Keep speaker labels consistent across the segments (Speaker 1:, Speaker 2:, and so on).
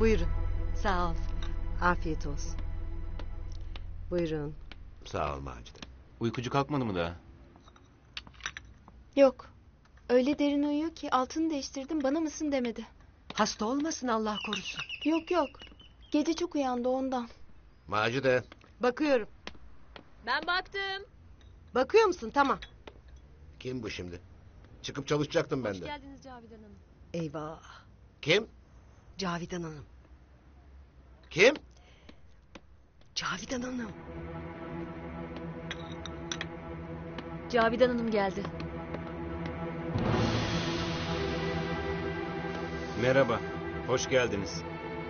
Speaker 1: Buyurun.
Speaker 2: Sağ ol.
Speaker 1: Afiyet olsun. Buyurun.
Speaker 3: Sağ ol Macide.
Speaker 4: Uykucu kalkmadı mı daha?
Speaker 5: Yok. Öyle derin uyuyor ki altını değiştirdim bana mısın demedi.
Speaker 1: Hasta olmasın Allah korusun.
Speaker 5: Yok yok. Gece çok uyandı ondan.
Speaker 3: Macide.
Speaker 1: Bakıyorum.
Speaker 2: Ben baktım.
Speaker 1: Bakıyor musun? Tamam.
Speaker 3: Kim bu şimdi? Çıkıp çalışacaktım ben
Speaker 2: Hoş
Speaker 3: de.
Speaker 2: geldiniz Cavidan Hanım.
Speaker 1: Eyvah.
Speaker 3: Kim?
Speaker 1: Cavidan Hanım.
Speaker 3: Kim?
Speaker 1: Cavidan Hanım.
Speaker 2: Cavidan Hanım geldi.
Speaker 4: Merhaba. Hoş geldiniz.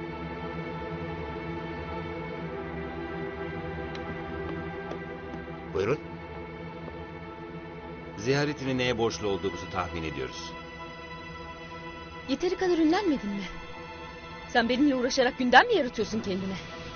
Speaker 3: Buyurun.
Speaker 4: Ziyaretini neye borçlu olduğumuzu tahmin ediyoruz.
Speaker 2: Yeteri kadar ünlenmedin mi? Sen benimle uğraşarak gündem mi yaratıyorsun kendine?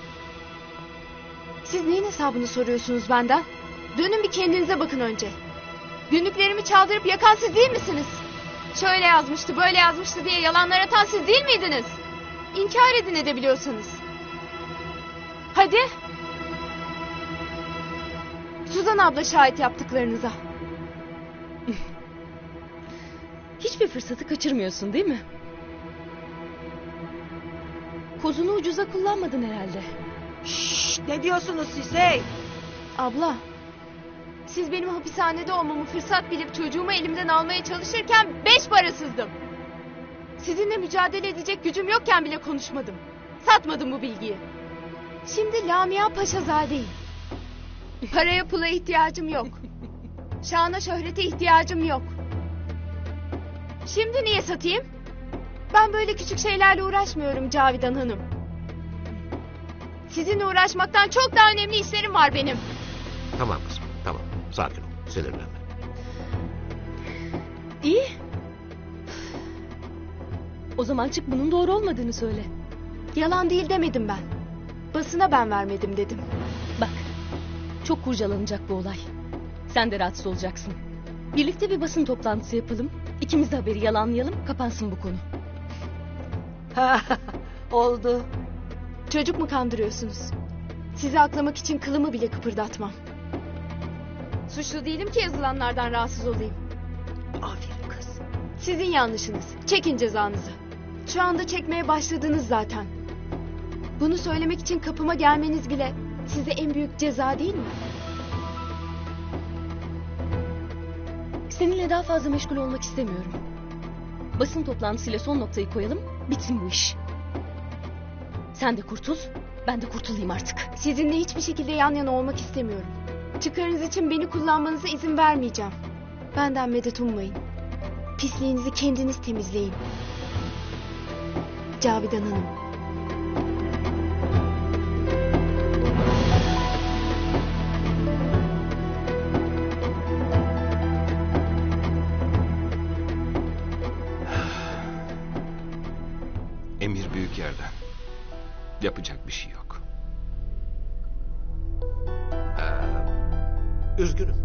Speaker 5: Siz neyin hesabını soruyorsunuz benden? Dönün bir kendinize bakın önce. Günlüklerimi çaldırıp yakan siz değil misiniz? Şöyle yazmıştı böyle yazmıştı diye yalanlar atan siz değil miydiniz? İnkar edin edebiliyorsanız. Hadi. Suzan abla şahit yaptıklarınıza.
Speaker 2: Hiçbir fırsatı kaçırmıyorsun değil mi? Kozunu ucuza kullanmadın herhalde.
Speaker 1: Şşş, ne diyorsunuz siz hey?
Speaker 5: Abla. Siz benim hapishanede olmamı fırsat bilip çocuğumu elimden almaya çalışırken 5 parasızdım. Sizinle mücadele edecek gücüm yokken bile konuşmadım. Satmadım bu bilgiyi. Şimdi Lamia Paşazadeyim. Paraya pula ihtiyacım yok. Şana şöhrete ihtiyacım yok. Şimdi niye satayım? Ben böyle küçük şeylerle uğraşmıyorum Cavidan Hanım. Sizinle uğraşmaktan çok daha önemli işlerim var benim.
Speaker 3: Tamam kızım. Tamam. Sakin ol. Sinirlenme.
Speaker 2: İyi. O zaman çık bunun doğru olmadığını söyle.
Speaker 5: Yalan değil demedim ben. Basına ben vermedim dedim.
Speaker 2: Bak, çok kurcalanacak bu olay. Sen de rahatsız olacaksın. Birlikte bir basın toplantısı yapalım. İkimiz de haberi yalanlayalım, kapansın bu konu.
Speaker 1: Oldu.
Speaker 5: Çocuk mu kandırıyorsunuz? Sizi aklamak için kılımı bile kıpırdatmam. Suçlu değilim ki yazılanlardan rahatsız olayım.
Speaker 1: Aferin kız.
Speaker 5: Sizin yanlışınız. Çekin cezanızı. Şu anda çekmeye başladınız zaten. Bunu söylemek için kapıma gelmeniz bile size en büyük ceza değil mi?
Speaker 2: Seninle daha fazla meşgul olmak istemiyorum. Basın toplantısıyla son noktayı koyalım, bitsin bu iş. Sen de kurtul, ben de kurtulayım artık.
Speaker 5: Sizinle hiçbir şekilde yan yana olmak istemiyorum. Çıkarınız için beni kullanmanıza izin vermeyeceğim. Benden medet ummayın. Pisliğinizi kendiniz temizleyin. Cavidan Hanım.
Speaker 4: Emir büyük yerden. Yapacak bir şey yok.
Speaker 3: Üzgünüm.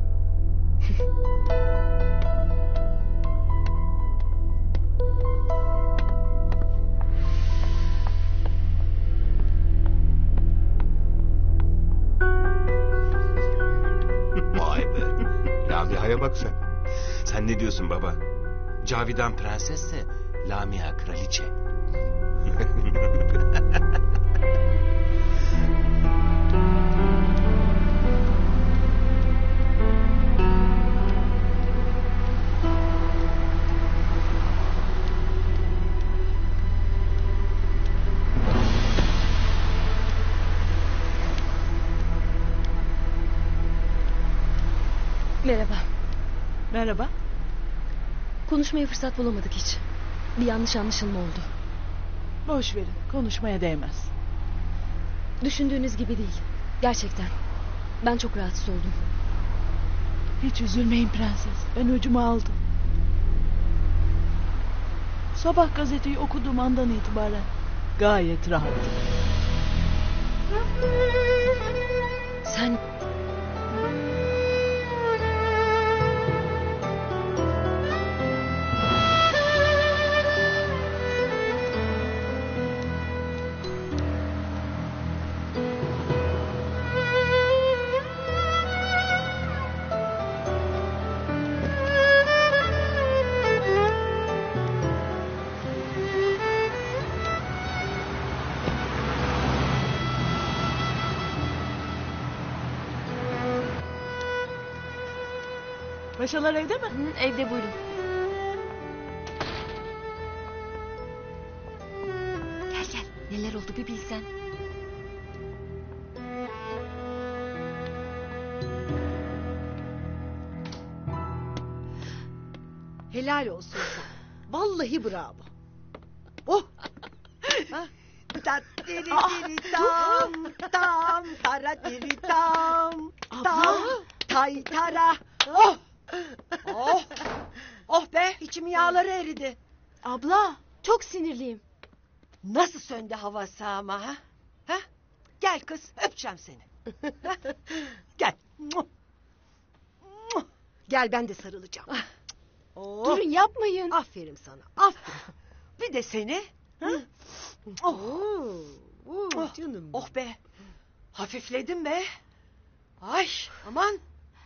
Speaker 3: Vay be. Lamia'ya bak sen.
Speaker 4: Sen ne diyorsun baba? Cavidan prensesse, Lamia kraliçe.
Speaker 2: Merhaba.
Speaker 1: Merhaba.
Speaker 2: Konuşmaya fırsat bulamadık hiç. Bir yanlış anlaşılma oldu.
Speaker 6: Boş verin, konuşmaya değmez.
Speaker 2: Düşündüğünüz gibi değil. Gerçekten. Ben çok rahatsız oldum.
Speaker 6: Hiç üzülmeyin prenses, ben öcümü aldım. Sabah gazeteyi okuduğum andan itibaren gayet rahatım.
Speaker 2: Sen...
Speaker 6: Paşalar evde mi?
Speaker 5: Hı, evde buyurun.
Speaker 2: Gel gel. Neler oldu bir bilsen.
Speaker 1: Helal olsun sana. Vallahi bravo. Oh. Ha? Tattiri tam tam tara diri tam tam tay tara. Oh. Oh. Oh be, içim yağları eridi.
Speaker 5: Abla çok sinirliyim.
Speaker 1: Nasıl söndü havası ama ha? Ha? Gel kız, öpeceğim seni. Ha? Gel. Gel, ben de sarılacağım. Oh.
Speaker 5: Durun yapmayın.
Speaker 1: Aferin sana. Aferin. Bir de seni. Ha? Oh. Oh.
Speaker 6: Canım.
Speaker 1: Oh be. Hafifledim be. Ay aman.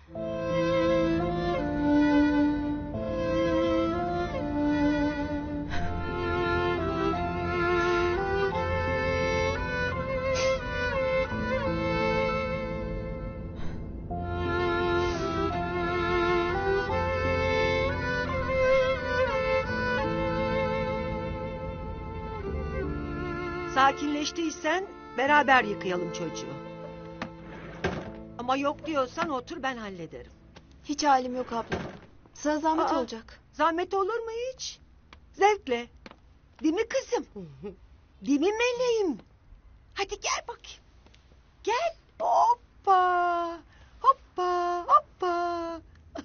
Speaker 1: Sakinleştiysen beraber yıkayalım çocuğu. Ama yok diyorsan otur, ben hallederim.
Speaker 5: Hiç halim yok abla. Sana zahmet
Speaker 1: Aa.
Speaker 5: olacak.
Speaker 1: Zahmet olur mu hiç? Zevkle. Değil mi kızım? Değil mi meleğim? Hadi gel bakayım. Gel. Hoppa. Hoppa. Hoppa.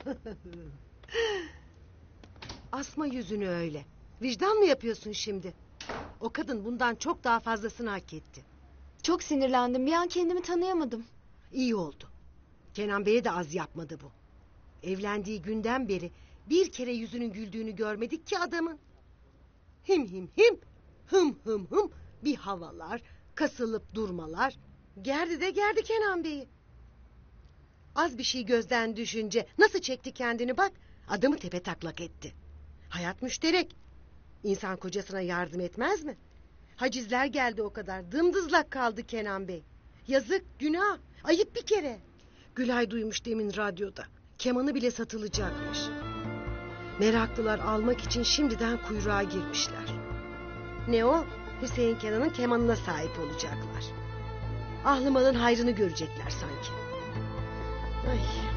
Speaker 7: Asma yüzünü öyle. Vicdan mı yapıyorsun şimdi? O kadın bundan çok daha fazlasını hak etti.
Speaker 5: Çok sinirlendim. Bir an kendimi tanıyamadım.
Speaker 7: İyi oldu. Kenan Bey'e de az yapmadı bu. Evlendiği günden beri bir kere yüzünün güldüğünü görmedik ki adamın. Him him him, hım hım hım bir havalar, kasılıp durmalar. Gerdi de gerdi Kenan Bey'i. Az bir şey gözden düşünce nasıl çekti kendini bak. Adamı tepetaklak etti. Hayat müşterek. İnsan kocasına yardım etmez mi? Hacizler geldi o kadar. Dımdızlak kaldı Kenan Bey. Yazık, günah. Ayıp bir kere. Gülay duymuş demin radyoda. Kemanı bile satılacakmış. Meraklılar almak için şimdiden kuyruğa girmişler. Ne o? Hüseyin Kenan'ın kemanına sahip olacaklar. Ahlı malın hayrını görecekler sanki. Ay.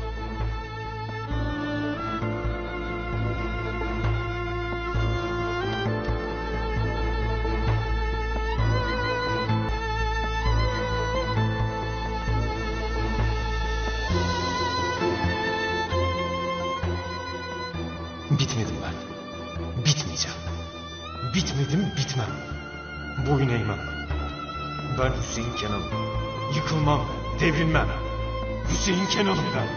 Speaker 4: Bitmedim ben. Bitmeyeceğim. Bitmedim, bitmem. Boyun eğmem. Ben Hüseyin Kenan'ım. Yıkılmam, devrilmem. Hüseyin Kenan'ım ben.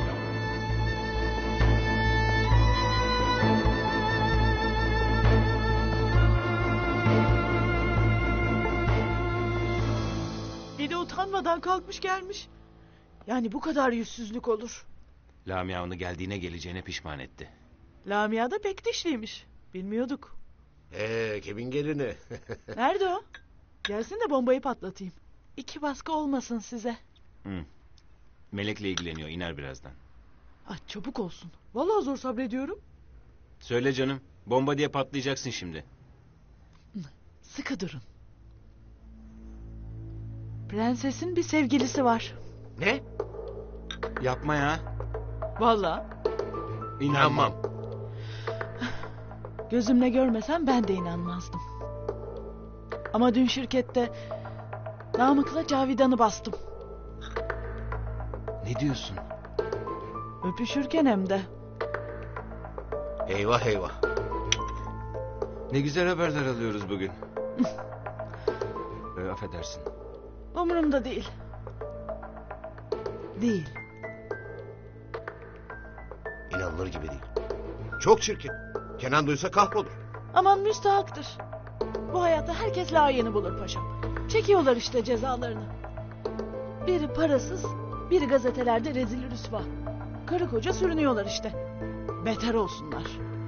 Speaker 6: Bir de utanmadan kalkmış gelmiş. Yani bu kadar yüzsüzlük olur.
Speaker 4: Lamia onu geldiğine geleceğine pişman etti.
Speaker 6: Lamia da pek dişliymiş. Bilmiyorduk.
Speaker 3: Kimin gelini?
Speaker 6: Nerede o? Gelsin de bombayı patlatayım. 2 baskı olmasın size.
Speaker 4: Hı. Melek'le ilgileniyor, iner birazdan.
Speaker 6: Ah, çabuk olsun. Vallahi zor sabrediyorum.
Speaker 4: Söyle canım, bomba diye patlayacaksın şimdi.
Speaker 6: Sıkı durun. Prensesin bir sevgilisi var.
Speaker 3: Ne?
Speaker 4: Yapma ya.
Speaker 6: Vallahi
Speaker 4: İnanmam.
Speaker 6: gözümle görmesem ben de inanmazdım. Ama dün şirkette Namık'la Cavidan'ı bastım.
Speaker 4: Ne diyorsun?
Speaker 6: Öpüşürken hem de.
Speaker 3: Eyvah eyvah.
Speaker 4: Ne güzel haberler alıyoruz bugün. Affedersin.
Speaker 6: Umurumda değil. Değil.
Speaker 3: İnanılır gibi değil. Çok çirkin. Kenan duysa kahrolur.
Speaker 6: Aman müstahaktır. Bu hayatta herkes layığını bulur paşam. Çekiyorlar işte cezalarını. Biri parasız, biri gazetelerde rezil rüsva. Karı koca sürünüyorlar işte. Beter olsunlar.